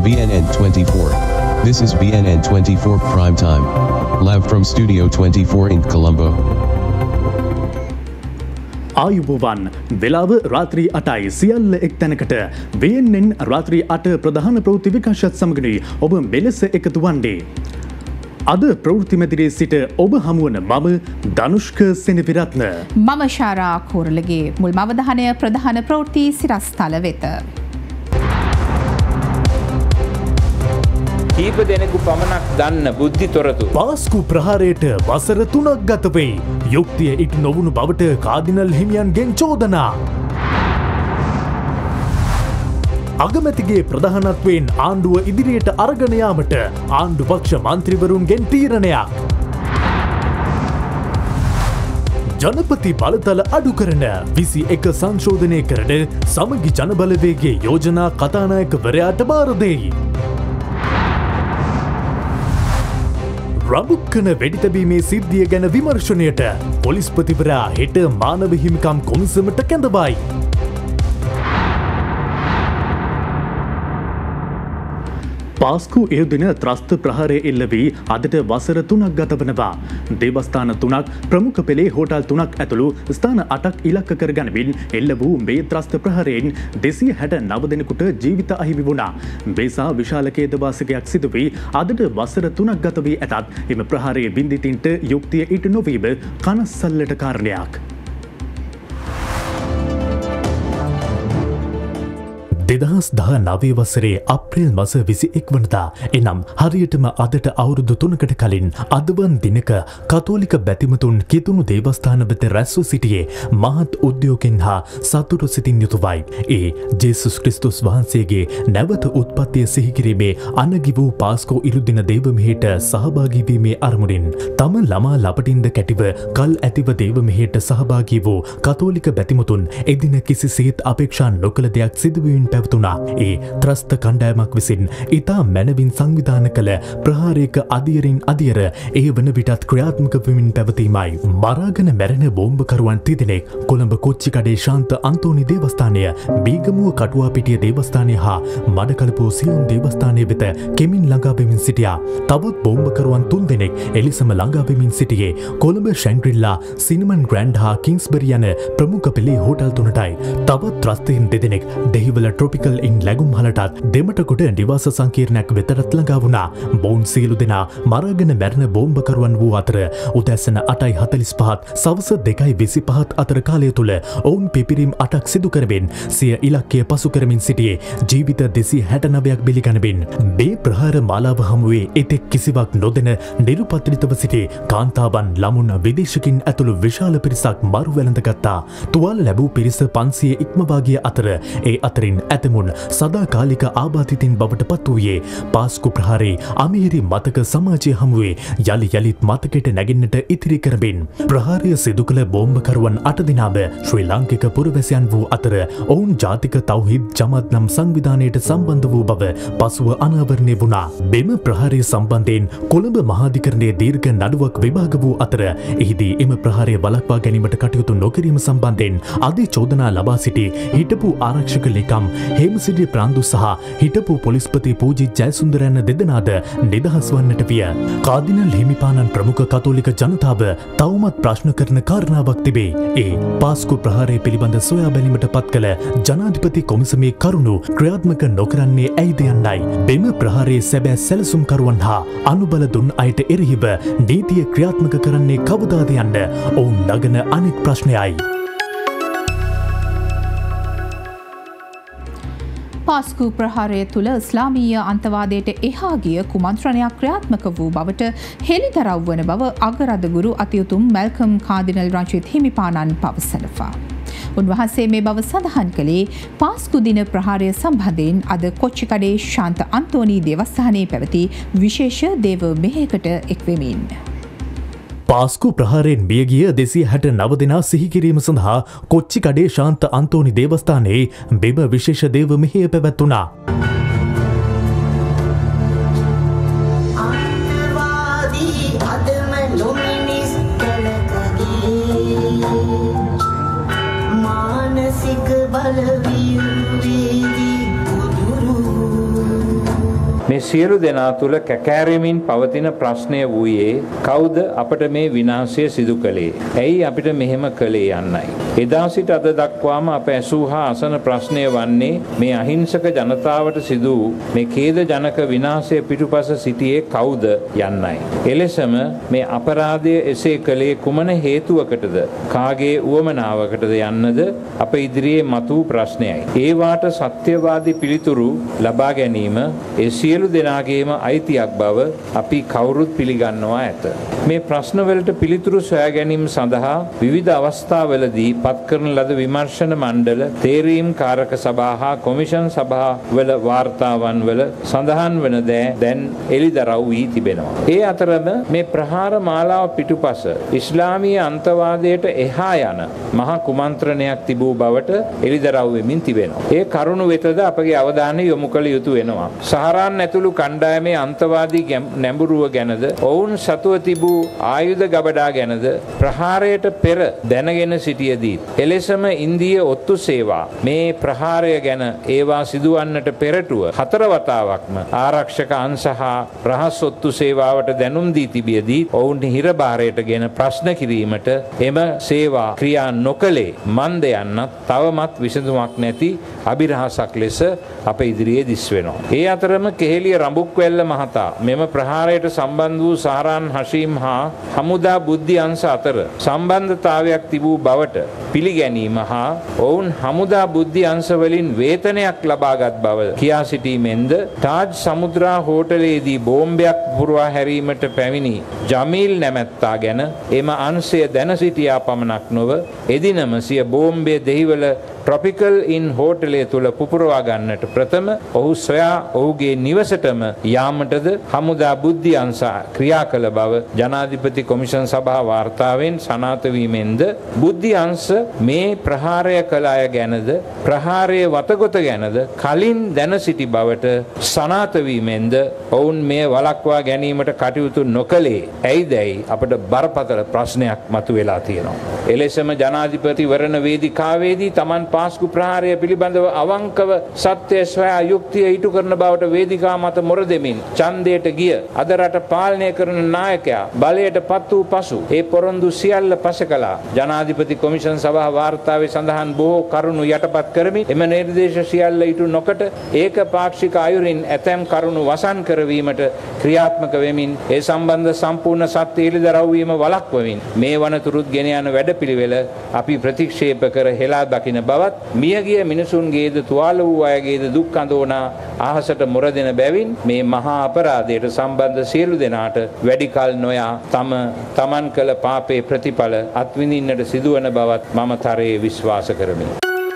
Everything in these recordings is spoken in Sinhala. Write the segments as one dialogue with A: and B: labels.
A: BNN 24. This is BNN 24 Prime Time. Live from Studio 24 in Colombo.
B: ආයුබෝවන් වෙලාව රාත්‍රී 8යි සියල්ල එක් තැනකට BNN රාත්‍රී 8 ප්‍රධාන ප්‍රවෘත්ති විකාශයත් සමගනුයි ඔබ මෙලෙස එකතු වන්නේ. අද ප්‍රවෘත්ති මැදිරියේ සිට ඔබ හමුවන මම ධනුෂ්ක සෙනවිරත්න.
C: මම ශාරා කෝරළගේ මුල්ම අවධානය ප්‍රධාන ප්‍රවෘත්ති සිරස්තල වෙත.
D: කීප දෙනෙකු පමණක් දන්න බුද්ධි තොරතුරු.
B: පාස්කු ප්‍රහාරයට වසර 3ක් ගත වේ. යුක්තිය ඉටු නොවුණු බවට කාදිනල් හිමියන්ගෙන් චෝදනා. අගමැතිගේ ප්‍රධානත්වයෙන් ආණ්ඩුව ඉදිරියට අරගෙන යාමට ආණ්ඩු පක්ෂ මන්ත්‍රීවරුන්ගෙන් තීරණයක්. ජනපති බලතල අඩු කරන 21 සංශෝධනය කරන සමගි ජනබලවේගේ යෝජනා කතානායකවරයාට බාර දෙයි. රඹුක්කන වෙඩිතැබීමේ සිද්ධිය ගැන විමර්ශනයට පොලිස්පතිවරයා හෙට මානව හිමිකම් කොමිසමට කැඳවයි. පාස්කු ඉරුදින ත්‍රස්ත ප්‍රහාරය එල්ල වී අදට වසර 3ක් ගත වනවා. දේවස්ථාන 3ක් ප්‍රමුඛ පෙළේ හෝටල් 3ක් ඇතුළු ස්ථාන 8ක් ඉලක්ක කරගනිමින් එල්ල වූ මේ ත්‍රස්ත ප්‍රහාරයෙන් 269 දෙනෙකුට ජීවිත අහිමි වුණා. මේසා විශාල ඛේදවාසකයක් සිදු වී අදට වසර 3ක් ගත වී ඇතත් එම ප්‍රහාරයේ බින්දිතින්ට යුක්තිය ඉටු නොවීම කනස්සල්ලට කාරණයක්. 2019 වසරේ අප්‍රේල් මාස 21 වනදා එනම් හරියටම අදට අවුරුදු 3කට කලින් අදවන් දිනක කතෝලික බැතිමතුන් කිතුණු දේවස්ථාන වෙත රැස්ව සිටියේ මහත් උද්‍යෝගයෙන් හා සතුට සිතින් යුතුවයි. ඒ ජේසුස් ක්‍රිස්තුස් වහන්සේගේ නැවත උත්පත්තිය සිහි කිරීමේ අනගි වූ පාස්කෝ ඉරුදින දේව මෙහෙයට සහභාගී වීමේ අරමුණින් තම ළමා ලපටින්ද කැටිව කල් ඇතිව දේව මෙහෙයට සහභාගී වූ කතෝලික බැතිමතුන් එදින කිසිසේත් අපේක්ෂා නොකළ දෙයක් සිදුවීමෙන් පැවතුණා. ඒ ත්‍රස්ත කණ්ඩායමක් විසින් ඉතා මැනවින් සංවිධාන කළ ප්‍රහාරයක අදියරින් අදියර ඒ වන විටත් ක්‍රියාත්මක වෙමින් පැවතීමයි. මරාගෙන මැරෙන බෝම්බකරුවන් තිදෙනෙක් කොළඹ කොච්චිකඩේ ශාන්ත අන්තෝනි දේවස්ථානය, බීගමුව කටුවාපිටිය දේවස්ථානය හා මඩකලපුව සියුම් දේවස්ථානය වෙත කෙමින් ළඟා වෙමින් සිටියා. තවත් බෝම්බකරුවන් 3 දෙනෙක් එලිසම ළඟා වෙමින් සිටියේ කොළඹ ශැන්ග්‍රිලා, සිනමන් ග්‍රෑන්ඩ් හා කිංස්බරි යන ප්‍රමුඛ පෙළේ හෝටල් 3ටයි. තවත් ත්‍රස්තයන් දෙදෙනෙක් දෙහිවල ට්‍රොපිකල් ඉන් ලැගුම් හලටත් දෙමටකොට නිවාස සංකීර්ණයක් වෙතරත් ළඟා වුණා. බෝන් සියලු දෙනා මරාගෙන මැරෙන බෝම්බකරුවන් වූ අතර උදැසන 8:45 සවස 2:25 අතර කාලය තුල ඔවුන් පිපිරීම් 8ක් සිදු කරමින් සිය ඉලක්කය පසු කරමින් සිටියේ ජීවිත 269ක් බිලිගැනමින්. මේ ප්‍රහාර මාලාව හමුවේ එතෙක් කිසිවක් නොදෙන නිරුපද්‍රිතව සිටි කාන්තාවන්, ළමුන්, විදේශිකින් ඇතුළු විශාල පිරිසක් මරු වැළඳගත්තා. තුවාල ලැබූ පිරිස 500 ඉක්මවා ගිය අතර ඒ අතරින් ඇතමුන් සදාකාලික ආබාධිතින් බවට පත් වූයේ පාස්කු ප්‍රහාරේ අමිහිරි මතක සමාජය හමුවේ යළි යළිත් මතකයට නැගෙන්නට ඉතිරි කරමින්. ප්‍රහාරය සිදු කළ බෝම්බකරුවන් 8 දෙනාම ශ්‍රී ලාංකික පුරවැසියන් වූ අතර ඔවුන් ජාතික තවහිද් ජමාත් නම් සංවිධානයට සම්බන්ධ වූ බව පසුව අනාවරණය වුණා. මෙම ප්‍රහාරය සම්බන්ධයෙන් කොළඹ මහාධිකරණයේ දීර්ඝ නඩුවක් විභාග වූ අතර එහිදී එම ප්‍රහාරය වළක්වා ගැනීමට කටයුතු නොකිරීම සම්බන්ධයෙන් අධිචෝදනා ලබා සිටි හිටපු ආරක්ෂක ලේකම් හේමසිරි ප්‍රාන්දු සහ හිටපු පොලිස්පති පූජිත් ජයසුන්දර යන දෙදෙනාද නිදහස් වන්නට විය. කාදිනල් හිමිපාණන් ප්‍රමුඛ කතෝලික ජනතාව තවමත් ප්‍රශ්න කරන කාරණාවක් තිබේ. ඒ පාස්කු ප්‍රහාරය පිළිබඳ සොයා බැලීමට පත් කළ ජනාධිපති කොමිසමේ කරුණු ක්‍රියාත්මක නොකරන්නේ ඇයිද යන්නයි. මෙම ප්‍රහාරයේ සැබෑ සැලසුම්කරුවන් හා අනුබල දුන් අයට එරෙහිව නීතිය ක්‍රියාත්මක කරන්නේ කවදාද යන්න ඔවුන් නගන අනෙක් ප්‍රශ්නයයි.
C: පාස්කු ප්‍රහාරය තුළ ඉස්ලාමීය අන්තවාදයට එහා ගිය කුමන්ත්‍රණයක් ක්‍රියාත්මක වූ බවට හෙළිදරව් වන බව අගරදගුරු අතිඋතුම් මැල්කම් කාදිනල් රංජිත් හිමිපාණන් පවසනවා. උන්වහන්සේ මේ බව සඳහන් කළේ පාස්කු දින ප්‍රහාරය සම්බන්ධයෙන් අද කොච්චිකඩේ ශාන්ත අන්තෝනි දේවස්ථානයේ පැවති විශේෂ දේව මෙහෙයකට එක්වෙමින්.
B: පාස්කු ප්‍රහාරයෙන් මියගිය 269 දෙනා සිහිකිරීම සඳහා කොච්චිකඩේ ශාන්ත අන්තෝනි දේවස්ථානයේ බෙම විශේෂ දේව මෙහෙය පැවැත්වුණා.
E: මානසික බලවීර්යදී
D: මේ සියලු දෙනා තුළ කැකෑරෙමින් පවතින ප්‍රශ්නය වූයේ කවුද අපට මේ විනාශය සිදු කළේ? ඇයි අපිට මෙහෙම කළේ යන්නයි. එදා සිට අද දක්වාම අප ඇසූ හා අසන ප්‍රශ්නය වන්නේ මේ අහිංසක ජනතාවට සිදු මේ ඛේදජනක විනාශය පිටුපස සිටියේ කවුද යන්නයි. එලෙසම මේ අපරාධය එසේ කළේ කුමන හේතුවකටද? කාගේ උවමනාවකටද යන්නද අප ඉදිරියේ මතු ප්‍රශ්නයයි. ඒවාට සත්‍යවාදී පිළිතුරු ලබා ගැනීම ඒ සියලු දෙනාගේම අයිතියක් බව අපි කවුරුත් පිළිගන්නවා ඇත. මේ ප්‍රශ්නවලට පිළිතුරු සොයා ගැනීම සඳහා විවිධ අවස්ථාවලදී පත් කරන ලද විමර්ශන මණ්ඩල, තේරීම් කාරක සභා හා කොමිෂන් සභාවල වාර්තාවන් වල සඳහන් වන දැන් එළිදරව් වී තිබෙනවා. ඒ අතරම මේ ප්‍රහාර මාලාව පිටුපස ඉස්ලාමීය අන්තවාදයට එහා යන මහා කුමන්ත්‍රණයක් තිබූ බවට එළිදරව් වෙමින් තිබෙනවා. ඒ කරුණ වෙතද අපගේ අවධානය යොමු කළ යුතු වෙනවා. සහරාන් ඇතුළු කණ්ඩායමේ අන්තවාදී නැඹුරුව ගැනද ඔවුන් සතුව තිබූ ආයුධ ගබඩා ගැනද ප්‍රහාරයට පෙර දැනගෙන සිටියදී එලෙසම ඉන්දීය ඔත්තු සේවා මේ ප්‍රහාරය ගැන ඒවා සිදුවන්නට පෙරටුව 4 වතාවක්ම ආරක්ෂක අංශ හා රහස් ඔත්තු සේවාවට දැනුම් දී තිබියදී ඔවුන් හිරබාරයට ගෙන ප්‍රශ්න කිරීමට එම සේවා ක්‍රියා නොකළේ මන්ද යන්නත් තවමත් විසඳුමක් නැති අභිරහසක් ලෙස අප ඉදිරියේ දිස් වෙනවා. ඒ අතරම කෙහෙලිය රඹුක්වැල්ල මහතා මෙම ප්‍රහාරයට සම්බන්ධ වූ සහරාන් හෂීම් හා හමුදා බුද්ධි අංශ අතර සම්බන්ධතාවයක් තිබූ බවට පිළිගැනීම හා ඔවුන් හමුදා බුද්ධි අංශ වලින් වේතනයක් ලබාගත් බව කියා සිටීමෙන්ද තාජ් සමුද්‍රා හෝටලයේදී බෝම්බයක් පුරවා හැරීමට පැමිණි ජමීල් නැමැත්තා ගැන එම අංශය දැන සිටියා පමණක් නොව එදිනම සිය බෝම්බය දෙහිවල ට්‍රොපිකල් ඉන් හෝටලය තුල පුපුරවා ගන්නට ප්‍රථම ඔහු සොයා ඔහුගේ නිවසටම යාමටද හමුදා බුද්ධි අංශ ක්‍රියා කළ බව ජනාධිපති කොමිෂන් සභා වාර්තාවෙන් සනාථ වීමෙන්ද බුද්ධි අංශ මේ ප්‍රහාරය කළ අය ගැනද ප්‍රහාරයේ වතගොත ගැනද කලින් දැන සිටි බවට සනාථ වීමෙන්ද ඔවුන් මේ වළක්වා ගැනීමට කටයුතු නොකළේ ඇයිදැයි අපට බරපතල ප්‍රශ්නයක් මතුවලා තියෙනවා. එලෙසම ජනාධිපතිවරණ වේදිකාවේදී Taman පාස්කු ප්‍රහාරය පිළිබඳව අවංකව සත්‍ය සොයා යුක්තිය ඉටු කරන බවට වේදිකා මත මොර දෙමින් ඡන්දයට ගිය අද රට පාලනය කරන නායකයා බලයට පත් වූ පසු ඒ පොරොන්දු සියල්ල පසකලා ජනාධිපති කොමිෂන් සභා වාර්තාවේ සඳහන් බොහෝ කරුණු යටපත් කරමින් එම නිර්දේශ සියල්ල ඉටු නොකොට ඒක පාක්ෂික අයුරින් ඇතැම් කරුණු වසන් කරවීමට ක්‍රියාත්මක වෙමින් ඒ සම්බන්ධ සම්පූර්ණ සත්‍ය එළිදරව් වීම වළක්වමින් මේ වනතුරුත් ගෙන යන වැඩපිළිවෙල අපි ප්‍රතික්ෂේප කර හෙලා දකින බවත් මියගිය මිනිසුන්ගේද තුවාල වූ අයගේද දුක් අඳෝනා අහසට මොර දෙන බැවින් මේ මහා අපරාධයට සම්බන්ධ සියලු දෙනාට වැඩි කල නොයා තමන් කළ පාපේ ප්‍රතිඵල අත්විඳින්නට සිදුවන බවත් මම තරයේ විශ්වාස කරමි.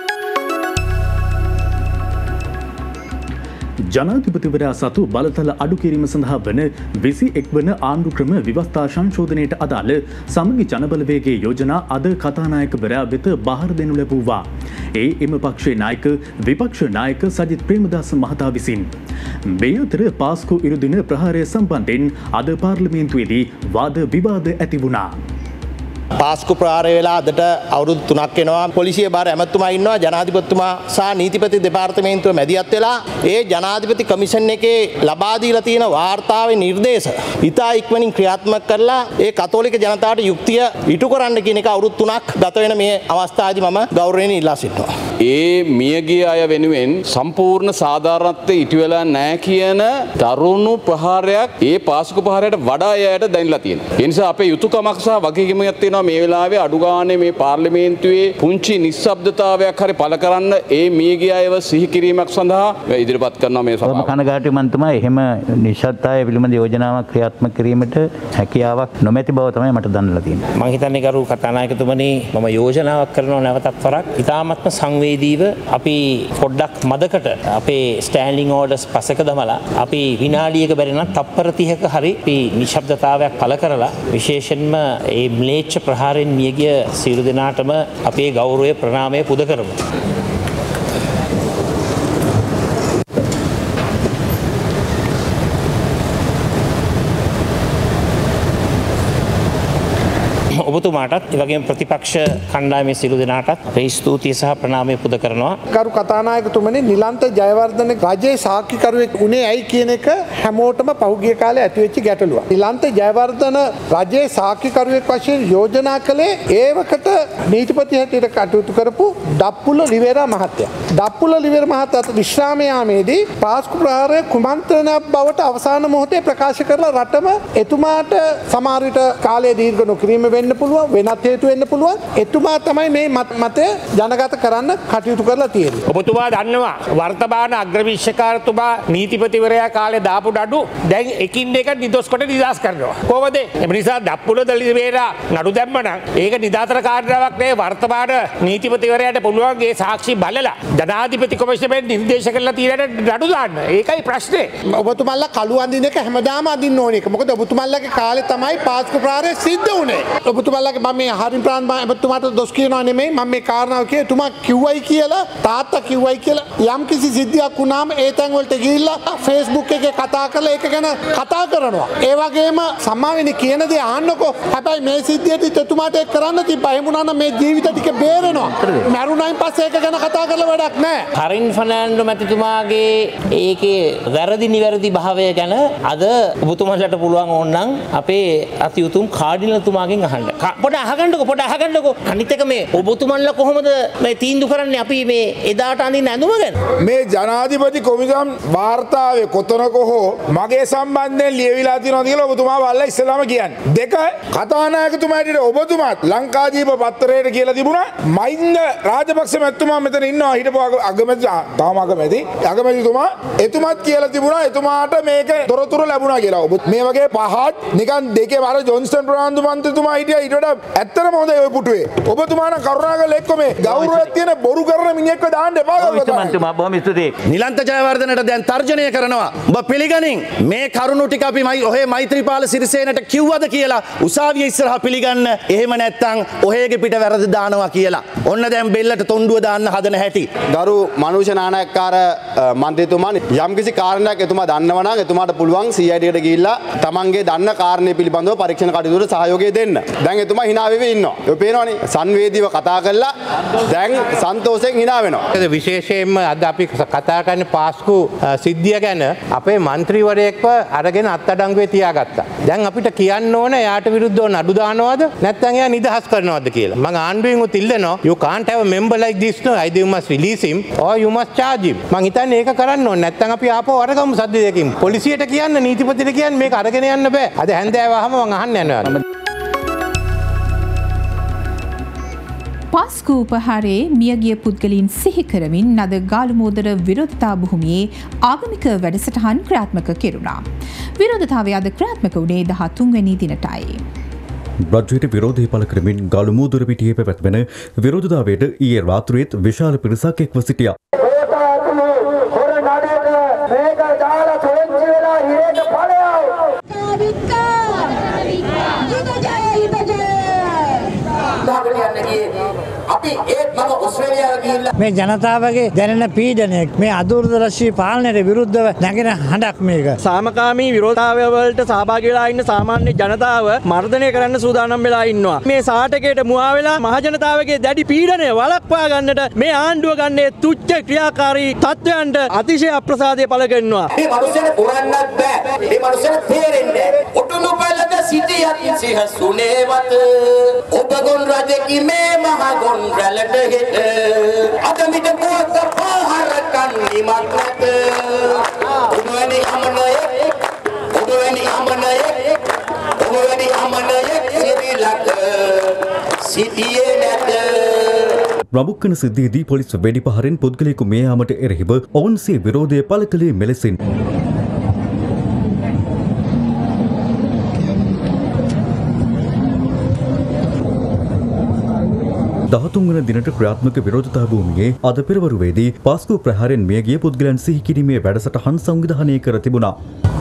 B: ජනාධිපතිවරයා සතු බලතල අඩු කිරීම සඳහා වන 21 වන ආණ්ඩු ක්‍රම ව්‍යවස්ථා සංශෝධනයට අදාළ සමගි ජනබලවේගයේ යෝජනා අද කතානායකවරයා වෙත බහර දෙනු ලැබුවා. එම පක්ෂයේ නායක විපක්ෂ නායක සජිත් ප්‍රේමදාස මහතා විසින් මේ අතර පාස්කු ඉරුදින ප්‍රහාරය සම්බන්ධයෙන් අද පාර්ලිමේන්තුවේදී වාද විවාද ඇති වුණා.
E: පාස්කු ප්‍රහාරය වෙලා අදට අවුරුදු 3ක් වෙනවා. පොලිසිය බාර ඇමතුමා ඉන්නවා. ජනාධිපතිතුමා සහ නීතිපති දෙපාර්තමේන්තුව මැදිහත් වෙලා ඒ ජනාධිපති කමිෂන් එකේ ලබා දීලා තියෙන වාර්තාවේ නිර්දේශ ඉතා ඉක්මනින් ක්‍රියාත්මක කරලා ඒ කතෝලික ජනතාවට යුක්තිය ඉටු කරන්න කියන එක අවුරුදු 3ක් ගත වෙන මේ අවස්ථාවේදී මම ගෞරවයෙන් ඉල්ලා සිටිනවා.
F: ඒ මියගිය අය වෙනුවෙන් සම්පූර්ණ සාධාරණත්වයේ ඉටු වෙලා නැහැ කියන තරුණු ප්‍රහාරයක් ඒ පාස්කු ප්‍රහාරයට වඩා අයට දැනලා තියෙනවා. ඒ නිසා අපේ යුතුයකමක් සහ වගකීමක් තියෙනවා මේ වෙලාවේ අඩු ගානේ මේ පාර්ලිමේන්තුවේ පුංචි නිශ්ශබ්දතාවයක් හරි පළ කරන්න ඒ මියගිය අයව සිහි කිරීමක් සඳහා ඉදිරිපත් කරනවා මේ සභාව.
G: කනගාටුයි මන්තුමා එහෙම නිශ්ශබ්දතාවය පිළිබඳ යෝජනාවක් ක්‍රියාත්මක කිරීමට හැකියාවක් නොමැති බව තමයි මට දැනලා තියෙන්නේ.
H: මම හිතන්නේ ගරු කතානායකතුමනි මම යෝජනාවක් කරනවා නැවතත් වරක් ඉතාමත්ම සංවේදීව අපි පොඩ්ඩක් මදකට අපේ ස්ටෑන්ඩින් ඕඩර්ස් පසක දමලා අපි විනාඩියක බැරි නම් තප්පර 30ක හරි අපි නිශ්ශබ්දතාවයක් පළ කරලා විශේෂයෙන්ම ඒ ම්ලේච්ඡ ප්‍රහාරයෙන් මියගිය සියලු දෙනාටම අපේ ගෞරවය ප්‍රණාමය පුද කරමු. ඔබ ඔබතුමාටත් ඒ වගේම ප්‍රතිපක්ෂ කණ්ඩායමේ සියලු දෙනාටත් අපේ ස්තුතිය සහ ප්‍රණාමය පුද කරනවා.
I: කරු කතානායකතුමනි නිලන්ත ජයවර්ධන රජයේ සාක්ෂිකරුවෙක් උනේ ඇයි කියන එක හැමෝටම පහුගිය කාලේ ඇති වෙච්ච ගැටලුවක්. නිලන්ත ජයවර්ධන රජයේ සාක්ෂිකරුවෙක් වශයෙන් යෝජනා කළේ ඒවකට නීතිපති හැටියට කටයුතු කරපු දප්පුල ලිවේරා මහත්තයා. දප්පුල ලිවේරා මහත්තයාට විශ්‍රාම යාමේදී පාස්කු ප්‍රහාරය කුමන්ත්‍රණයක් බවට අවසාන මොහොතේ ප්‍රකාශ කරලා රටම එතුමාට සමහර විට කාලය දීර්ඝ නොකිරීම වෙන්න පුළුවන්, වෙනත් හේතු වෙන්න පුළුවන්. එතුමා තමයි මේ මතය ජනගත කරන්න කටයුතු කරලා තියෙන්නේ.
J: ඔබතුමා දන්නවා වර්තමාන අග්‍රවිශ්ෂකාරතුමා නීතිපතිවරයා කාලේ දාපු නඩු දැන් එකින් එක නිදොස් කොට නිදහස් කරනවා. කොහොමද? ඒ නිසා දප්පුල දලිවේරා නඩු දැම්මනම් ඒක නිදාතර කාර්යාවක් නෙවෙයි. වර්තමාන නීතිපතිවරයාට පුළුවන් ඒ සාක්ෂි බලලා ජනාධිපති කොමිෂමෙන් නිර්දේශ කරලා තියෙන නඩු දාන්න. ඒකයි ප්‍රශ්නේ.
I: ඔබතුමාලා කළු අඳින එක හැමදාම අඳින්න ඕනේ. මොකද ඔබතුමාලාගේ කාලේ තමයි පාස්කු ප්‍රහාරය සිද්ධ වුණේ. ඔබතුමාලාගේ මම මේ හරින් ප්‍රාන් ඔබතුමාට දොස් කියනවා නෙමෙයි. මම මේ කාරණාව කියේ එතුමා කිව්වයි කියලා තාත්තා කිව්වයි කියලා යම් කිසි සිද්ධියක් වුණාම ඒ තැන් වලට ගිහිල්ලා Facebook එකේ කතා කරලා ඒක ගැන කතා කරනවා. ඒ වගේම සම්මාවෙනි කියන දේ අහන්නකෝ. හැබැයි මේ සිද්ධියට එතුමාට ඒක කරන්න තිබ්බා. එහෙම වුණා නම් මේ ජීවිත ටික බේරෙනවා. මරුණයින් පස්සේ ඒක ගැන කතා කරලා වැඩක් නැහැ.
H: හරින් ෆර්නෑන්ඩෝ මැතිතුමාගේ ඒකේ වැරදි නිවැරදි භාවය ගැන අද ඔබතුමාලට පුළුවන් ඕනනම් අපේ අතිඋතුම් කාඩිනල්තුමාගෙන් අහන්න. පොඩ අහගන්නකෝ. අනිත් එක මේ ඔබතුමාලා කොහොමද මේ තීන්දුව කරන්නේ අපි මේ එදාට අඳින්න ඇඳුම ගැන?
K: මේ ජනාධිපති කොමිසම් වාර්තාවේ කොතනක හෝ මගේ සම්බන්ධයෙන් ලියවිලා තියෙනවද කියලා ඔබතුමා බලලා ඉස්සෙල්ලාම කියන්නේ. දෙක කතානායකතුමාට ඔබතුමාත් ලංකාදීප පත්තරයට කියලා තිබුණා මහින්ද රාජපක්ෂ මැතිතුමා මෙතන ඉන්නවා හිටපු අගමැතිතුමා එතුමත් කියලා තිබුණා එතුමාට මේක තොරතුරු ලැබුණා කියලා. ඔබ මේ වගේ පහත් නිකන් දෙකේ අර ජොන්ස්ටන් ප්‍රනාන්දු මන්ත්‍රීතුමා හිටියා ඊට වඩා ඇත්තටම හොඳයි ඔය පුටුවේ. ඔබතුමා නම් කරුණාකරලා එක්ක මේ ගෞරවයක් තියෙන බොරු කරන මිනිහෙක්ව දාන්න එපා.
G: මන්ත්‍රීතුමා බොහොම ස්තුතියි.
L: නිලන්ත ජයවර්ධනට දැන් තර්ජනය කරනවා. ඔබ පිළිගනින් මේ කරුණු ටික අපි ඔහේ මෛත්‍රීපාල සිරිසේනට කිව්වද කියලා උසාවිය ඉස්සරහා පිළිගන්න. එහෙම නැත්නම් ඔහේගේ පිට වැරදි දානවා කියලා. ඔන්න දැන් බෙල්ලට තොණ්ඩුව දාන්න හදන හැටි.
M: ගරු මනුෂ්‍ය නායකකාර මන්ත්‍රීතුමා යම්කිසි කාරණයක් එතුමා දන්නවා නම් එතුමාට පුළුවන් CID එකට ගිහිල්ලා තමන්ගේ දන්න කාරණේ පිළිබඳව පරීක්ෂණ කටයුතුවල සහයෝගය දෙන්න. දැන් එතුමා hina වෙවි ඉන්නවා. ඒක පේනවනේ සංවේදීව කතා කරලා දැන් සන්තෝෂයෙන් hina වෙනවා.
D: විශේෂයෙන්ම අද අපි කතා කරන්නේ පාස්කු සිද්ධිය ගැන අපේ മന്ത്രിවරයෙක්ව අරගෙන අත්අඩංගුවේ තියාගත්තා. දැන් අපිට කියන්න ඕන එයාට විරුද්ධව නඩු දානවද නැත්නම් එයා නිදහස් කරනවද කියලා. මම ආණ්ඩුවෙන් උත් ඉල්ලනවා you can't have a member like this no either you must release him or you must charge him. මං හිතන්නේ ඒක කරන්න ඕනේ. නැත්නම් අපි ආපහු අරගමු සද්ද දෙකකින්. පොලිසියට කියන්න නීතිපතිට කියන්න මේක අරගෙන යන්න බෑ. අද හැන්දෑවහම මං අහන්න යනවා.
C: පාස්කු උපහාරයේ මියගිය පුද්ගලයන් සිහි කරමින් අද ගාලුමෝදර විරෝධතා භූමියේ ආගමික වැඩසටහන් ක්‍රියාත්මක කෙරුණා. විරෝධතාවය අද ක්‍රියාත්මක වුණේ 13 වෙනි දිනටයි.
B: රජයට විරෝධය පළ කරමින් ගාලුමෝදර පිටියේ පැවැත්වෙන විරෝධතාවයට ඊයේ රාත්‍රියේත් විශාල පිරිසක් එක්ව සිටියා.
N: මේ ජනතාවගේ දැනෙන පීඩනයක් මේ අදූරදර්ශී පාලනයට විරුද්ධව නැගෙන හඬක් මේක.
O: සාමකාමී විරෝධතාවය වලට සහභාගී වෙලා ඉන්න සාමාන්‍ය ජනතාව මර්ධනය කරන්න සූදානම් වෙලා ඉන්නවා. මේ සාටකයට මුවා වෙලා මහ ජනතාවගේ දැඩි පීඩනය වළක්වා ගන්නට මේ ආණ්ඩුව ගන්නේ තුච්ඡ ක්‍රියාකාරී තත්ත්වයන්ට අතිශය අප්‍රසාදය පළ කරනවා.
P: මේ මිනිස්සුන්ට පුරන්නත් බෑ. මේ මිනිස්සුන්ට තේරෙන්නේ නැහැ. ඔටුනු පළක සිටියත් සිහසුනේවත ඔබ ගොන් රජකි මේ මහ ගොන් රැළට හෙට අදමිට පුවත පහර කන්නි මක්නත ඔබවැනි අමනයෙක් සිරිලක සිටියේ නැත.
B: රඹුක්කන සිද්ධියේදී පොලිස් වෙඩිපහරෙන් පුද්ගලයෙකු මේ යාමට එරෙහිව ඔවුන් සිය විරෝධය පළ කළේ මෙලෙසින්. 13 වන දිනට ක්‍රියාත්මක විරෝධතා භූමියේ අද පෙරවරුවේදී පාස්කු ප්‍රහාරයෙන් මියගිය පුද්ගලයන් සිහි කිරීමේ වැඩසටහන් සංවිධානය කර තිබුණා.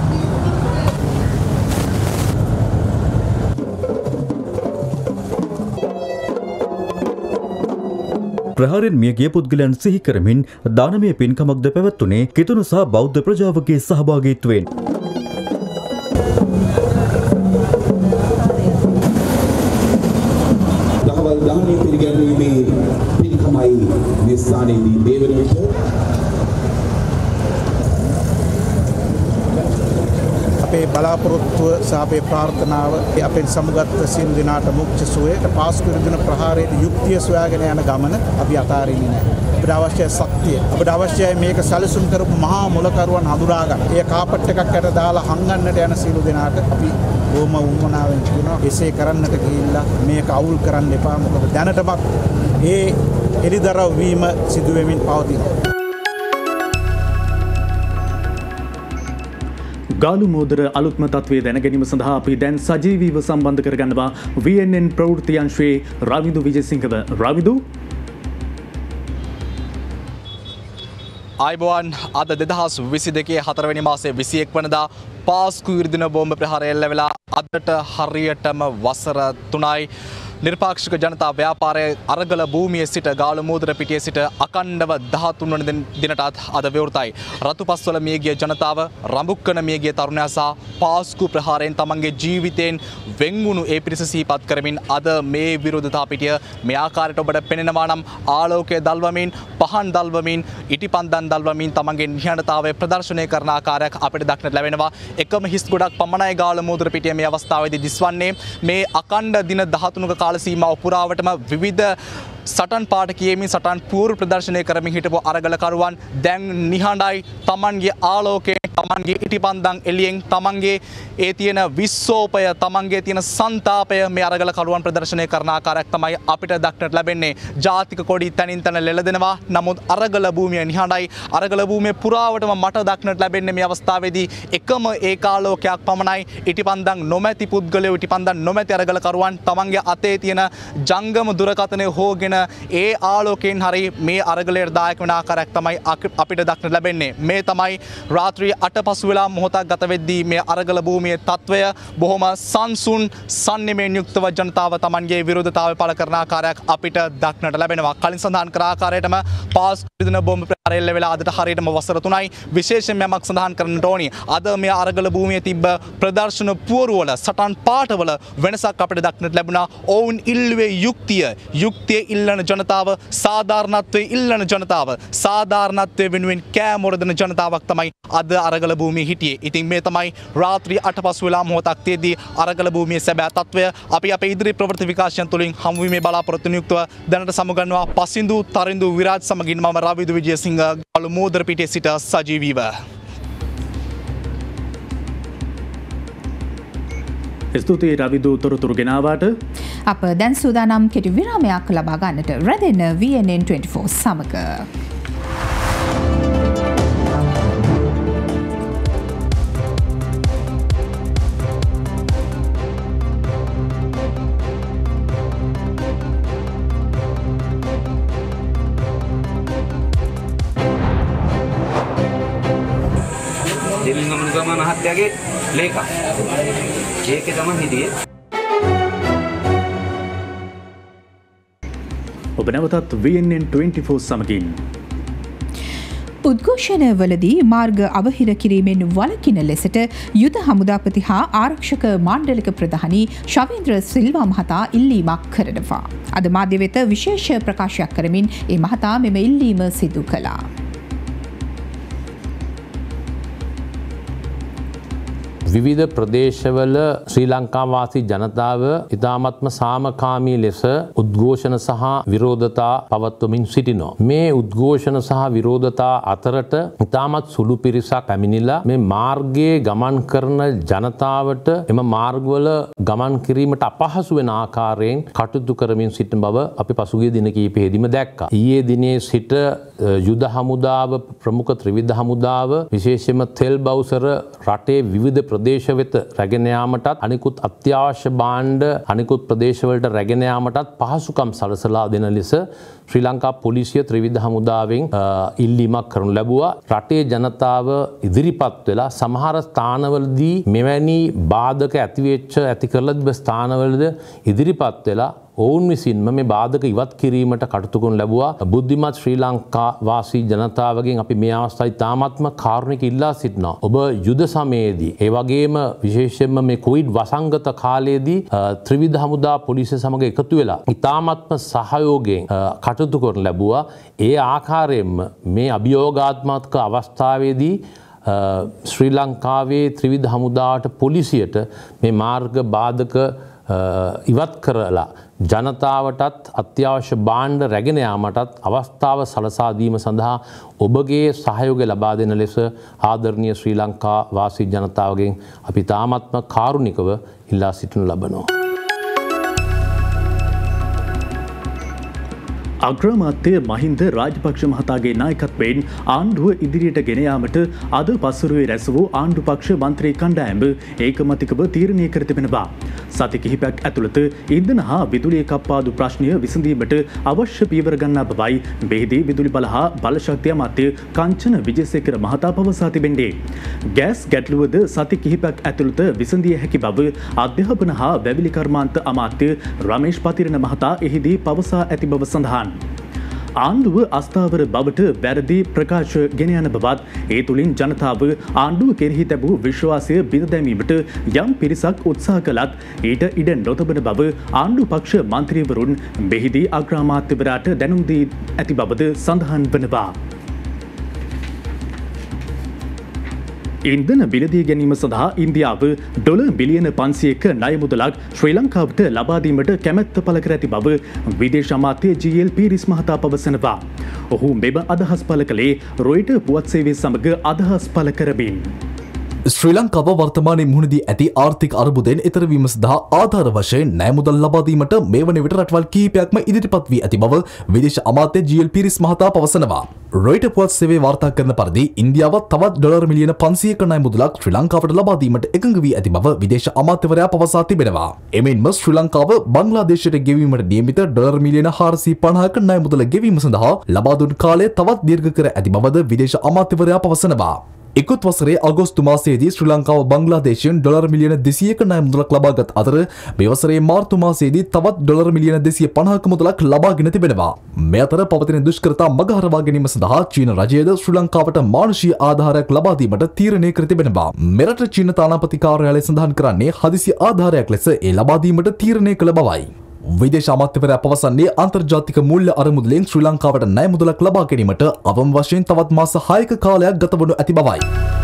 B: ප්‍රහාරයෙන් මියගිය පුද්ගලයන් සිහි කරමින් දානමය පින්කමක්ද පැවැත්වුණේ කිතුණු සහ බෞද්ධ ප්‍රජාවගේ සහභාගීත්වයෙන්.
Q: ගෞරවණීය පිළිගැන්වීමේ පින්කමයි මේ ස්ථානයේදී දේවන විට
R: අපේ බලාපොරොත්තුව සහ අපේ ප්‍රාර්ථනාව අපෙන් සමුගත් සියලු දෙනාට මුක්ති සුවය පාස්කු ඉරදින ප්‍රහාරයේ යුක්තිය සොයාගෙන යන ගමන අපි අතාරින්නේ නැහැ. අපිට අවශ්‍යයි ශක්තිය. අපිට අවශ්‍යයි මේක සැලසුම් කරපු මහා මොලකරුවන් හඳුනා ගන්න. ඒ කාපට් එකක් යට දාලා හංගන්නට යන සියලු දෙනාට අපි බොහොම උන්වනාවෙන් කියනවා එසේ කරන්නට ගිහිල්ලා මේක අවුල් කරන්න එපා. මොකද දැනටමත් ඒ එලිදරව් වීම සිදු වෙමින් පවතිනවා.
B: ගාලු මෝදර අලුත්ම තත්ත්වය දැනගැනීම සඳහා අපි දැන් සජීවීව සම්බන්ධ කරගන්නවා VNN ප්‍රවෘත්ති අංශයේ රවිදු විජේසිංහව. රවිදු
S: ආයිබෝවන් අද 2022 4වෙනි මාසයේ 21 වනදා පාස්කු ඉරිදින බෝම්බ ප්‍රහාරය එල්ල වෙලා අදට හරියටම වසර 3යි. නිර්පාක්ෂික ජනතා ව්‍යාපාරයේ අරගල භූමියේ සිට ගාලු මෝදර පිටියේ සිට අකණ්ඩව 13 වන දිනටත් අද විවෘතයි. රතුපස්වල මියගිය ජනතාව රඹුක්කන මියගිය තරුණයා සහ පාස්කු ප්‍රහාරයෙන් තමන්ගේ ජීවිතයෙන් වෙන් වුණු ඒ පිරිස සිහිපත් කරමින් අද මේ විරෝධතා පිටිය මේ ආකාරයට ඔබට පෙනෙනවා නම් ආලෝකය දල්වමින් පහන් දල්වමින් ඉටිපන්දන් දල්වමින් තමන්ගේ නිහඬතාවය ප්‍රදර්ශනය කරන ආකාරයක් අපිට දක්නට ලැබෙනවා. එකම හිස් ගොඩක් පමණයි ගාලු මෝදර පිටියේ මේ අවස්ථාවේදී දිස්වන්නේ. මේ අකණ්ඩ දින 13ක කාල සීමාව පුරාවටම විවිධ සටන් පාට කියමින් සටන් පූර්ව ප්‍රදර්ශනය කරමින් හිටපු අරගලකරුවන් දැන් නිහඬයි. තමන්ගේ ආලෝකයෙන් තමන්ගේ ඉටිපන්දන් එළියෙන් තමන්ගේ ඒ තියෙන විස්සෝපය තමන්ගේ තියෙන සන්තාපය මේ අරගලකරුවන් ප්‍රදර්ශනය කරන ආකාරයක් තමයි අපිට දක්නට ලැබෙන්නේ. ජාතික කොඩි තනින් තන ලෙලදෙනවා. නමුත් අරගල භූමිය නිහඬයි. අරගල භූමිය පුරාවටම මට දක්නට ලැබෙන්නේ මේ අවස්ථාවේදී එකම ඒකාලෝකයක් පමණයි. ඉටිපන්දන් නොමැති පුද්ගලයෝ ඉටිපන්දන් නොමැති අරගලකරුවන් තමන්ගේ අතේ තියෙන ජංගම දුරකථනය හොගෙන ඒ ආලෝකයෙන් හරි මේ අරගලයට දායක වෙන ආකාරයක් තමයි අපිට දක්නට ලැබෙන්නේ. මේ තමයි රාත්‍රී 8 පසු වෙලා මොහොතක් ගත වෙද්දී මේ අරගල භූමියේ තත්වය. බොහොම සංසුන් සන්නිමයෙන් යුක්තව ජනතාව තමන්ගේ විරෝධතාවය පළ කරන ආකාරයක් අපිට දක්නට ලැබෙනවා. කලින් සඳහන් කර ආකාරයටම පාස්කු දින බෝම්බ ප්‍රහාරය එල්ල වෙලා අදට හරියටම වසර 3යි. විශේෂයෙන් යමක් සඳහන් කරන්නට ඕනි. අද මේ අරගල භූමියේ තිබ්බ ප්‍රදර්ශන පුවරුවල සටන් පාඨවල වෙනසක් අපිට දක්නට ලැබුණා. ඔවුන් ඉල්ලුවේ යුක්තිය ඉල්ලන ජනතාව, සාධාරණත්වයේ ඉල්ලන ජනතාව, සාධාරණත්වයේ වෙනුවෙන් කෑමොරදන ජනතාවක් තමයි අද අරගල භූමියේ හිටියේ. ඉතින් මේ තමයි රාත්‍රී 8 පසු වෙලා මොහොතක් තියදී අරගල භූමියේ සැබෑ තත්වය. අපි අපේ ඉදිරි ප්‍රවෘත්ති විකාශයන් තුළින් හමු වීමේ බලාපොරොත්තු යුක්තව දැනට සමුගන්නවා පසින්දු තරින්දු විරාජ් සමගින් මම රවිදු විජේසිංහ ගාලු මෝදර පිටියේ සිට සජීවීව.
B: ස්තුතියි රවිදු තොරතුරු ගෙනාවාට.
C: අප දැන් සූදානම් කෙටි විරාමයක් ලබා ගන්නට රැඳෙන VNN 24 සමග.
T: දෙවියන් ගමනුගම මහත්තයාගේ ලේකම් ඒකේ තමයි හිටියේ.
B: ඔබ නැවතත් VNN 24 සමගින්.
C: උද්ඝෝෂණවලදී මාර්ග අවහිර කිරීමෙන් වළකින ලෙසට යුද හමුදාපති හා ආරක්ෂක මණ්ඩලික ප්‍රධානී ශවීන්ද්‍ර සිල්වා මහතා ඉල්ලීමක් කරනවා. අද මාධ්‍ය වෙත විශේෂ ප්‍රකාශයක් කරමින් ඒ මහතා මෙම ඉල්ලීම සිදු කළා.
U: විවිධ ප්‍රදේශවල ශ්‍රී ලංකාවාසී ජනතාව ඉතාමත්ම සාමකාමී ලෙස උද්ඝෝෂණ සහ විරෝධතා පවත්වමින් සිටිනවා. මේ උද්ඝෝෂණ සහ විරෝධතා අතරට ඉතාමත් සුළු පිරිසක් පැමිණිලා මේ මාර්ගයේ ගමන් කරන ජනතාවට එම මාර්ගවල ගමන් කිරීමට අපහසු වෙන ආකාරයෙන් කටයුතු කරමින් සිටින බව අපි පසුගිය දින කිහිපෙහිදීම දැක්කා. ඊයේ දිනේ සිට යුද හමුදාව ප්‍රමුඛ ත්‍රිවිධ හමුදාව විශේෂයෙන්ම තෙල් බවුසර රටේ විවිධ ප්‍රදේශ වෙත රැගෙන යාමටත් අනිකුත් අත්‍යවශ්‍ය භාණ්ඩ අනිකුත් ප්‍රදේශවලට රැගෙන යාමටත් පහසුකම් සලසලා දෙන ලෙස ශ්‍රී ලංකා පොලිසිය ත්‍රිවිධ හමුදාවෙන් ඉල්ලීමක් කරනු ලැබුවා. රටේ ජනතාව ඉදිරිපත් වෙලා සමහර ස්ථානවලදී මෙවැනි බාධක ඇති කරලා තිබෙන ස්ථානවලද ඉදිරිපත් වෙලා ඔවුන් විසින්ම මේ බාධක ඉවත් කිරීමට කටයුතු කරනු ලැබුවා. බුද්ධිමත් ශ්‍රී ලංකා වාසී ජනතාවගෙන් අපි මේ අවස්ථාවේ තාමත්ම කාරුණික ඉල්ලා සිටිනවා. ඔබ යුද සමයේදී ඒ වගේම විශේෂයෙන්ම මේ කොවිඩ් වසංගත කාලයේදී ත්‍රිවිධ හමුදා පොලිසිය සමග එකතු වෙලා ඉතාමත්ම සහයෝගයෙන් කටයුතු කරනු ලැබුවා. ඒ ආකාරයෙන්ම මේ අභියෝගාත්මක අවස්ථාවේදී ශ්‍රී ලංකාවේ ත්‍රිවිධ හමුදාවට පොලිසියට මේ මාර්ග බාධක ඉවත් කරලා ජනතාවටත් අත්‍යවශ්‍ය භාණ්ඩ රැගෙන යාමටත් අවස්ථාව සලසා දීම සඳහා ඔබගේ සහයෝගය ලබා දෙන ලෙස ආදරණීය ශ්‍රී ලංකා වාසී ජනතාවගෙන් අපි තාමත්ම කාරුණිකව ඉල්ලා සිටිනු ලබනවා.
B: අග්‍රාමාත්‍ය මහින්ද රාජපක්ෂ මහතාගේ නායකත්වයෙන් ආණ්ඩුව ඉදිරියට ගෙන යාමට අද පස්වරුවේ රැස් වූ ආණ්ඩු පක්ෂ මන්ත්‍රී කණ්ඩායම ඒකමතිකව තීරණය කර තිබෙනවා. සති කිහිපයක් ඇතුළත ඉන්ධන හා විදුලිය කප්පාදු ප්‍රශ්නය විසඳීමට අවශ්‍ය පියවර ගන්නා බවයි මෙහිදී විදුලි බල හා බලශක්ති අමාත්‍ය කංචන විජේසේකර මහතා පවසා තිබෙන්නේ. ගෑස් ගැටලුවද සති කිහිපයක් ඇතුළත විසඳිය හැකි බව අධ්‍යාපන හා වැවිලි කර්මාන්ත අමාත්‍ය රමේෂ් පතිරණ මහතා එහිදී පවසා ඇති බව සඳහන්. ආණ්ඩුව අස්ථාවර බවට වැරදි ප්‍රකාශ ගෙන යන බවත් ඒ තුළින් ජනතාව ආණ්ඩුව කෙරෙහි තැබූ විශ්වාසය බිඳ දැමීමට යම් පිරිසක් උත්සාහ කළත් ඊට ඉඩ නොතබන බව ආණ්ඩු පක්ෂ මන්ත්‍රීවරුන් මෙහිදී අග්‍රාමාත්‍යවරයාට දැනුම් දී ඇති බවද සඳහන් වනවා. ඉන්ධන මිලදී ගැනීම සඳහා ඉන්දියාව ඩොලර් බිලියන 500ක ණය මුදලක් ශ්‍රී ලංකාවට ලබා දීමට කැමැත්ත පළ කර ඇති බව විදේශ අමාත්‍ය ජී.එල්. පීරිස් මහතා පවසනවා. ඔහු මෙම අදහස් පළ කළේ රොයිටර් පුවත් සේවය සමග අදහස් පළ කරමින්.
A: ශ්‍රී ලංකාව වර්තමානයේ මුහුණදී ඇති ආර්ථික අර්බුදයෙන් එතරවීම සඳහා ආධාර වශයෙන් ණය මුදල් ලබා දීමට මේ වන විට රටවල් කිහිපයක්ම ඉදිරිපත් වී ඇති බව විදේශ අමාත්‍ය ජී.එල්. පීරිස් මහතා පවසනවා. රොයිටර් පුවත් සේවය වාර්තා කරන පරිදි ඉන්දියාව තවත් ඩොලර් මිලියන 500ක ණය මුදලක් ශ්‍රී ලංකාවට ලබා දීමට එකඟ වී ඇති බව විදේශ අමාත්‍යවරයා පවසා තිබෙනවා. එමෙන්ම ශ්‍රී ලංකාව බංග්ලාදේශයට ගෙවීමට නියමිත ඩොලර් මිලියන 450ක ණය මුදල ගෙවීම සඳහා ලබා දුන් කාලය තවත් දීර්ඝ කර ඇති බවද විදේශ අමාත්‍යවරයා පවසනවා. ඉකුත් වසරේ අගෝස්තු මාසයේදී ශ්‍රී ලංකාව බංග්ලාදේශයෙන් ඩොලර් මිලියන 200ක ණය මුදලක් ලබාගත් අතර මේ වසරේ මාර්තු මාසයේදී තවත් ඩොලර් මිලියන 250ක මුදලක් ලබාගෙන තිබෙනවා. මේ අතර පවතින දුෂ්කරතා මගහරවා ගැනීම සඳහා චීන රජයද ශ්‍රී ලංකාවට මානුෂීය ආධාරයක් ලබා දීමට තීරණය කර තිබෙනවා. මෙරට චීන තානාපති කාර්යාලය සඳහන් කරන්නේ හදිසි ආධාරයක් ලෙස ඒ ලබා දීමට තීරණය කළ බවයි. විදේශ අමාත්‍යවරයා පවසන්නේ අන්තර්ජාතික මූල්‍ය අරමුදලෙන් ශ්‍රී ලංකාවට ණය මුදලක් ලබා ගැනීමට අවම වශයෙන් තවත් මාස 6ක කාලයක් ගත වනු ඇති බවයි.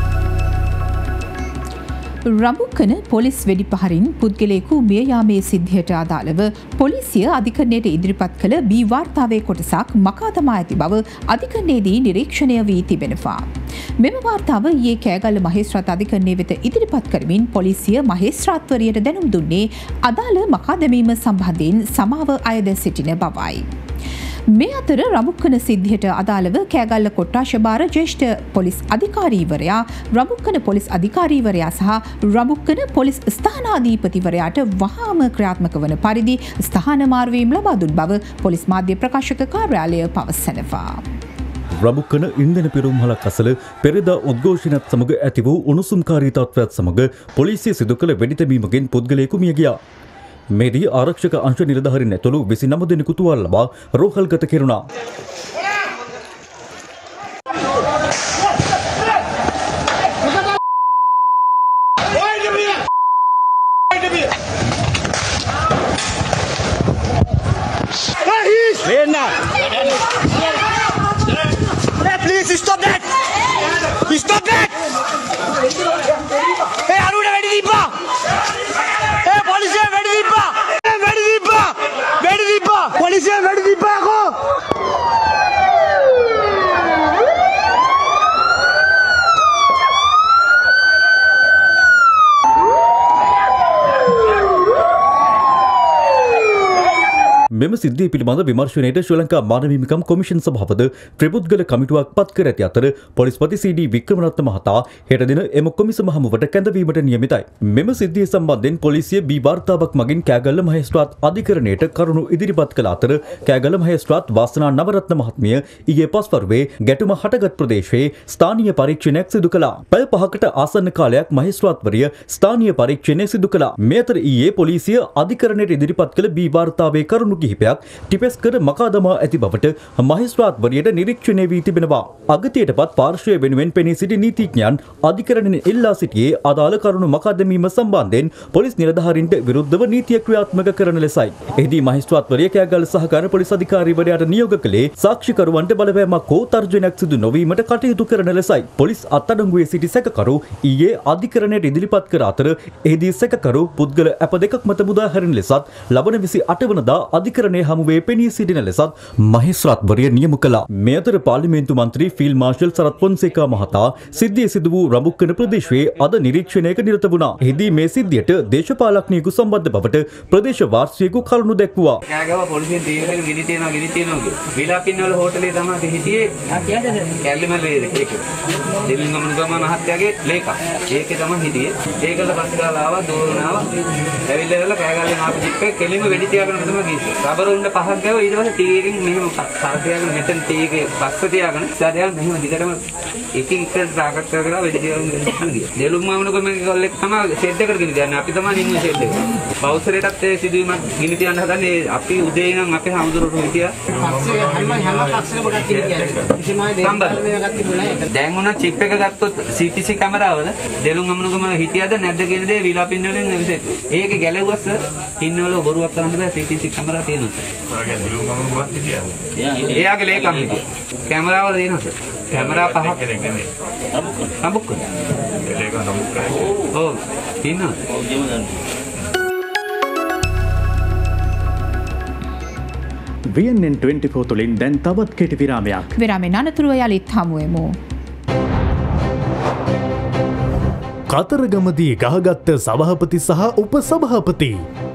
C: රඹුකන පොලිස් වෙඩිපහරින් පුද්ගලයෙකු මිය යාමේ සිද්ධියට අදාළව පොලිසිය අධිකරණයට ඉදිරිපත් කළ බී වාර්තාවේ කොටසක් මකා දමා ඇති බව අධිකරණයේදී නිරීක්ෂණය වී තිබෙනවා. මෙම වාර්තාව ඊයේ කෑගල්ල මහේස්ත්‍රාත් අධිකරණය වෙත ඉදිරිපත් කරමින් පොලිසිය මහේස්ත්‍රාත්වරියට දැනුම් දුන්නේ අදාළ මකා දැමීම සම්බන්ධයෙන් සමාව අයද සිටින බවයි. මේ අතර රඹුක්කන සිද්ධියට අදාළව කෑගල්ල කොට්ටාශ භාර ජ්‍යෙෂ්ඨ පොලිස් අධිකාරීවරයා රඹුක්කන පොලිස් අධිකාරීවරයා සහ රඹුක්කන පොලිස් ස්ථානාධීපතිවරයාට වහාම ක්‍රියාත්මක වන පරිදි ස්ථාන මාර්වීම් ලබා දුන් බව පොලිස් මාධ්‍ය ප්‍රකාශක කාර්යාලය පවසනවා.
V: රඹුක්කන ඉන්ධන පිරුම්හලක් අසල පෙරදා උද්ඝෝෂණයත් සමග ඇති වූ උණුසුම්කාරී තත්ත්වයත් සමග පොලිසිය සිදු කළ වෙඩිතැබීමකින් පුද්ගලයෙකු මිය ගියා. මේදී ආරක්ෂක අංශ නිලධාරීන් ඇතුළු 29 දෙනෙකු තුවාල ලබා රෝහල්ගත කෙරුණා.
W: Please stop that! Stop that! Hey, Aruna, ready, Deepa! Hey, police, ready, Deepa! Ready, Deepa! Ready, Deepa! Police, ready, Deepa! Go!
V: මෙම සිද්ධිය පිළිබඳ විමර්ශනයට ශ්‍රී ලංකා මානව හිමිකම් කොමිෂන් සභාපති ප්‍රබුද්ධගල කමිටුවක් පත් කර ඇති අතර පොලිස්පති සී.ඩී. වික්‍රමරත්න මහතා හෙට දින එම කොමිසම හමුවට කැඳවීමට නියමිතයි. මෙම සිද්ධිය සම්බන්ධයෙන් පොලිසිය බී වාර්තාවක් මගින් කෑගල්ල මහේස්ත්‍රාත් අධිකරණයට කරුණු ඉදිරිපත් කළ අතර කෑගල්ල මහේස්ත්‍රාත් වාසනා නවරත්න මහත්මිය ඊයේ පස්වරුවේ ගැටුම හටගත් ප්‍රදේශයේ ස්ථානීය පරීක්ෂණයක් සිදු කළා. පැය 5කට ආසන්න කාලයක් මහේස්ත්‍රාත්වරිය ස්ථානීය පරීක්ෂණය සිදු කළා. මේ අතර ඊයේ පොලිසිය අධිකරණයට ඉදිරිපත් කළ බී වාර්තාවේ කරුණු කිහිපයක් ටිපෙස් කර මකා දමා ඇති බවට මහේස්ත්‍රාත්වරියට නිරීක්ෂණය වී තිබෙනවා. අගතියටපත් පාර්ශ්වය වෙනුවෙන් පෙනී සිටි නීතිඥයන් අධිකරණයෙන් ඉල්ලා සිටියේ අදාළ කරුණු මකා දැමීම සම්බන්ධයෙන් පොලිස් නිලධාරීන්ට විරුද්ධව නීතිය ක්‍රියාත්මක කරන ලෙසයි. එහිදී මහේස්ත්‍රාත්වරිය කෑගල්ල සහකාර පොලිස් අධිකාරීවරයාට නියෝග කළේ සාක්ෂිකරුවන්ට බලපෑමක් හෝ තර්ජනයක් සිදු නොවීමට කටයුතු කරන ලෙසයි. පොලිස් අත්අඩංගුවේ සිටි සැකකරු ඊයේ අධිකරණයට ඉදිරිපත් කර අතර එහිදී සැකකරු පුද්ගල අප දෙකක් මත මුදා හැරෙන ලෙසත් ලබන 28 වනදා අධිකරණයේ හමුවේ පෙනී සිටින ලෙසත් මහේස්ත්‍රාත්වරිය නියම කළා. මේ අතර පාර්ලිමේන්තු මන්ත්‍රී ෆීල්ඩ් මාර්ෂල් සරත් පොන්සේකා මහතා සිද්ධිය සිදු වූ රඹුක්කන ප්‍රදේශයේ අද නිරීක්ෂණයක නිරත වුණා. එහිදී මේ සිද්ධියට දේශපාලඥයෙකු සම්බන්ධ බවට ප්‍රදේශ වාර්ෂිකයෙකු කරුණු දැක්වුවා.
T: කෑගව පොලිසියෙන් තීරණය ගිනි තියනවා කියලා. විලාපින්නවල හෝටලේ තමයි හිටියේ. කැල්ලිමලේ ඒක. දෙලින් ගමනුගම මහත්තයාගේ ලේකම්. ඒකේ තමයි හිටියේ. ඒකල පස්සේ ගාලා ආවා දෝරනාවා. ඇවිල්ලා කෑගල්ලේ මාපු ජිප්පේ කෙලින්ම වෙඩි තියාගෙන තමයි ගියේ. රබර උණ්ඩ පහක් ගාව ඊට පස්සේ ටී එකෙන් මෙහෙම කරතියාගෙන මෙතන ටී එකේ පස්ස තියාගෙන ඉස්සරහට මෙහෙම දිගටම එක එක ටාගට් කරලා වෙඩි තියාගෙන ගියා. දෙලුම් මාමුණුක මේ කොල්ලෙක් තමයි ෂෙඩ් එකට ගෙනි දාන්නේ. අපි තමයි ඉන්නේ ෂෙඩ් එකේ. බවුසරේටත් ඒ සිදුවීමක් ගෙනි තියන්න හදන්නේ අපි උදේ ඉඳන් අපේ හමුදුරට හිටියා. හැම පක්ෂයකම කොටක් කියන්නේ. දැන් උන චිප් එක ගත්තොත් CCTV කැමරාවල දෙලුම් අමනුකම හිටියද නැද්ද කියන දේ විලාපින්න වලින් ඒකේ ගැලෙව්වස ඉන්නවල බොරුවක් කරන්න බෑ CCTV කැමරා තියෙනවා. ඔයාගේ දෙලුම් අමනුකමත් හිටියද? එයාගේ ලේකම් හිටියා. කැමරාවල තියෙනවා. කැමරා පහක් නෙමෙයි. සම්බුක්ක. ලේකම් සම්බුක්ක. ඔව්. තියෙනවා. ඔව් ජීව ගන්න.
B: VNN 24 තුළින් දැන් තවත් කෙටි විරාමයක්.
C: විරාමෙන් අනතුරුව යළිත් හමුවෙමු.
B: කතරගමදී ගහගත්ත සභාපති සහ උපසභාපති.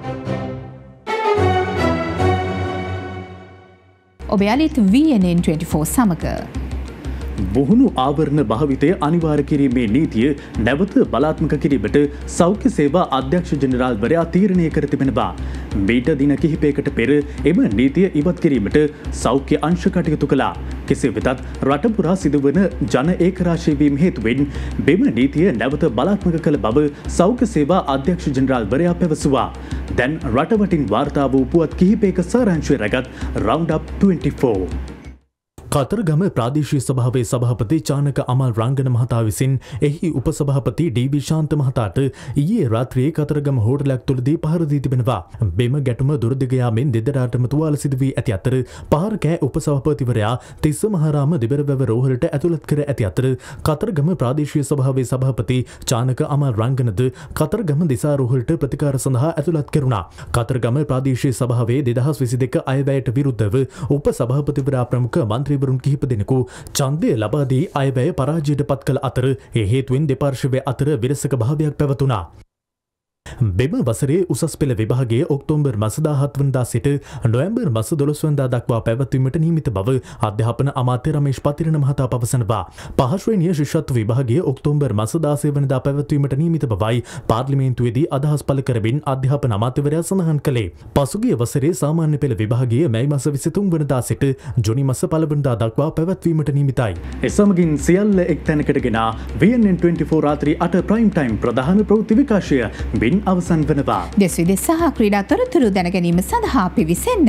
C: ඔබ යළිත් VNN 24 සමග.
B: බුහුණු ආවරණ භාවිතය අනිවාර්ය කිරීමේ නීතිය නැවත බලාත්මක කිරීමට සෞඛ්‍ය සේවා අධ්‍යක්ෂ ජෙනරාල්වරයා තීරණය කර තිබෙනවා. මීට දින කිහිපයකට පෙර එම නීතිය ඉවත් කිරීමට සෞඛ්‍ය අංශ කටයුතු කළා. කෙසේ වෙතත් රට පුරා සිදුවන ජන ඒකරාශී වීම හේතුවෙන් මෙම නීතිය නැවත බලාත්මක කළ බව සෞඛ්‍ය සේවා අධ්‍යක්ෂ ජෙනරාල්වරයා පැවසුවා. දැන් රටවටින් වාර්තා වූ පුවත් කිහිපයක සාරාංශය රැගත් රවුන්ඩ් අප් 24. කතරගම ප්‍රාදේශීය සභාවේ සභාපති චානක අමල් රංගන මහතා විසින් එහි උපසභාපති ඩී.බී. ශාන්ත මහතාට ඊයේ රාත්‍රියේ කතරගම හෝටලයක් තුළදී පහර දී තිබෙනවා. මෙම ගැටුම දුරදිග යාමෙන් දෙදරාටම තුවාල සිදු වී ඇති අතර පහර කෑ උපසභාපතිවරයා තිස්ස මහාරාම දෙබරවැව රෝහලට ඇතුළත් කර ඇති අතර කතරගම ප්‍රාදේශීය සභාවේ සභාපති චානක අමල් රංගනද කතරගම දිසා රෝහලට ප්‍රතිකාර සඳහා ඇතුළත් කෙරුණා. කතරගම ප්‍රාදේශීය සභාවේ 2022 අයවැයට විරුද්ධව උපසභාපතිවරයා ප්‍රමුඛ මන්ත්‍රී රුන් කිහිප දෙනෙකු ඡන්දය ලබා දී අයවැය පරාජයට පත් කළ අතර ඒ හේතුවෙන් දෙපාර්ශ්වය අතර විරසක භාවයක් පැවතුණා. මෙම වසරේ උසස් පෙළ විභාගයේ ඔක්තෝබර් මාස 17 වනදා සිට නොවැම්බර් මාස 12 වනදා දක්වා පැවැත්වීමට නියමිත බව අධ්‍යාපන අමාත්‍ය රමේෂ් පතිරණ මහතා පවසනවා. පහ ශ්‍රේණිය ශිෂ්‍යත්ව විභාගයේ ඔක්තෝබර් මාස 16 වනදා පැවැත්වීමට නියමිත බවයි පාර්ලිමේන්තුවේදී අදහස් පළ කරමින් අධ්‍යාපන අමාත්‍යවරයා සඳහන් කළේ. පසුගිය වසරේ සාමාන්‍ය පෙළ විභාගයේ මැයි මාස 23 වනදා සිට ජුනි මාස 1 වනදා දක්වා පැවැත්වීමට නියමිතයි.
V: එසමගින් සියල්ල එක් තැනකට ගෙන VNN 24 රාත්‍රී 8 ප්‍රයිම් ටයිම් ප්‍රධාන ප්‍රවෘත්ති විකාශය අවසන් වනවා.
C: දෙස් විදෙස් සහ ක්‍රීඩා තොරතුරු දැන ගැනීම සඳහා පිවිසෙන්න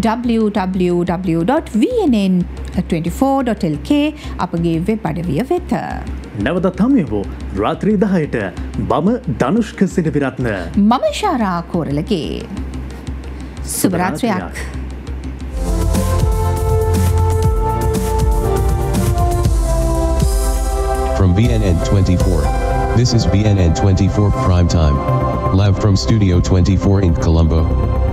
C: www.vnn24.lk අපගේ වෙබ් අඩවිය වෙත.
V: නැවතත් හමුවෙමු රාත්‍රී 10ට. මම ධනුෂ්ක සිනවිරත්න.
C: මම ශාරා කෝරළගේ. සුබ රාත්‍රියක්.
E: From VNN 24. This is VNN 24 Prime Time. Live from Studio 24 in Colombo.